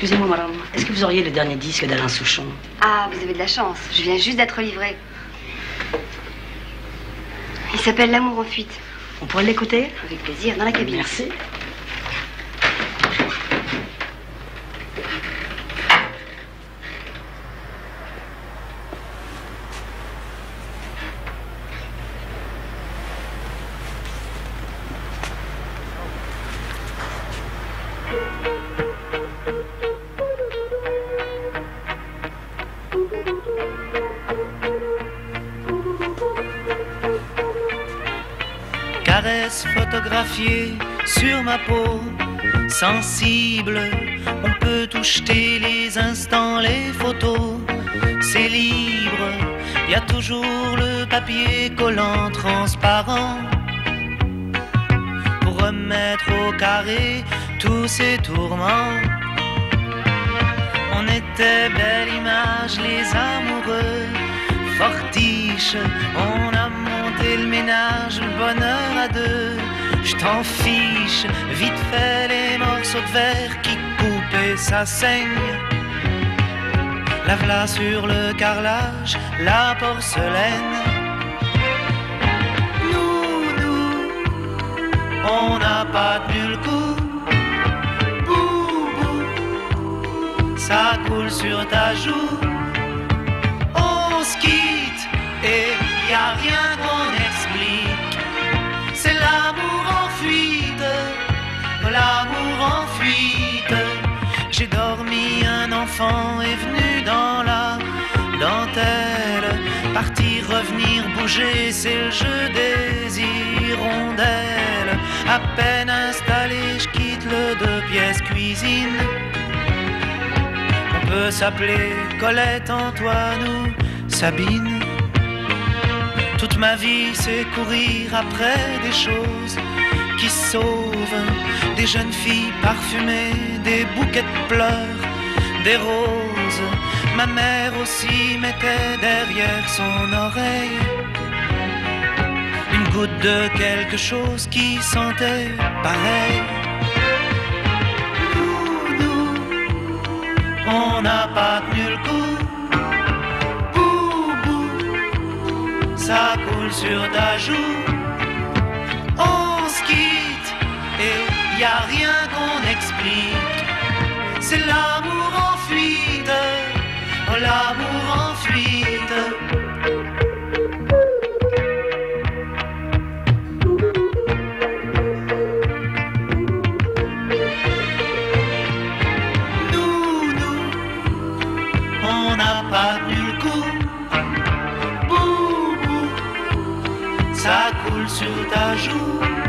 Excusez-moi, madame. Est-ce que vous auriez le dernier disque d'Alain Souchon? Ah, vous avez de la chance. Je viens juste d'être livrée. Il s'appelle L'amour en fuite. On pourrait l'écouter? Avec plaisir, dans la cabine. Merci. Caresse photographiée sur ma peau, sensible, on peut tout jeter les instants, les photos, c'est libre, y a toujours le papier collant transparent, pour remettre au carré tous ces tourments. On était belle image, les amoureux, fortiche, on a monté le ménage, le bonheur à deux. Je t'en fiche, vite fait les morceaux de verre qui coupent et ça saigne. La v'là sur le carrelage, la porcelaine. Nous, on n'a pas tenu le coup. Bou, ça coule sur ta joue. On se quitte et y a rien qu'on explique. C'est l'amour en fuite, l'amour en fuite. J'ai dormi, un enfant est venu dans la dentelle. Partir, revenir, bouger, c'est le jeu des hirondelles. À peine installé, je quitte le 2 pièces cuisine. On peut s'appeler Colette, Antoine ou Sabine. Toute ma vie c'est courir après des choses qui sauvent, des jeunes filles parfumées, des bouquets de pleurs, des roses. Ma mère aussi mettait derrière son oreille une goutte de quelque chose qui sentait pareil. Nous, on n'a pas tenu le coup. Ça coule sur ta joue. On se quitte et y a rien qu'on explique. C'est l'amour en fuite, l'amour en fuite. On n'a pas tenu le coup. Ça coule sur ta joue.